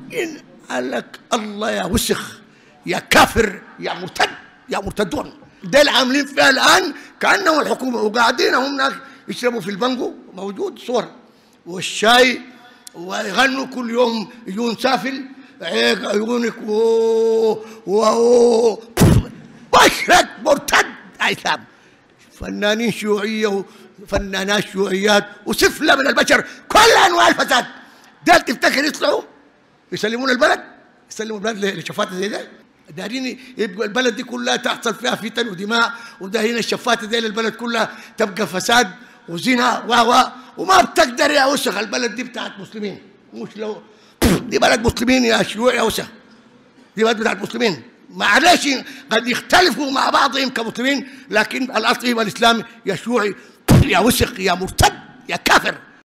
إن قال لك الله يا وسخ يا كافر يا مرتد يا مرتدون. ده اللي عاملين فيها الآن كأنهم الحكومة، وقاعدين هم هناك يشربوا في البانجو، موجود صور والشاي، ويغنوا كل يوم يجون سافل هيك عيونك مشرك مرتد عيسام. فنانين شيوعية وفنانات شيوعيات وسفلة من البشر، كل أنواع الفساد. ده تفتكر يطلعوا يسلمون البلد؟ يسلموا البلد لشفاتة زي ده؟ دارين يبقى البلد دي كلها تحصل فيها فتن ودماء، ودارين الشفاتة دي البلد كلها تبقى فساد وزنا وما بتقدر يا وسخ. البلد دي بتاعت مسلمين، مش لو دي بلد مسلمين يا شيوعي يا وسخ، دي بلد بتاعت مسلمين. معلش قد يختلفوا مع بعضهم كمسلمين، لكن الاصل الاسلامي يا شيوعي يا وسخ يا مرتد يا كافر.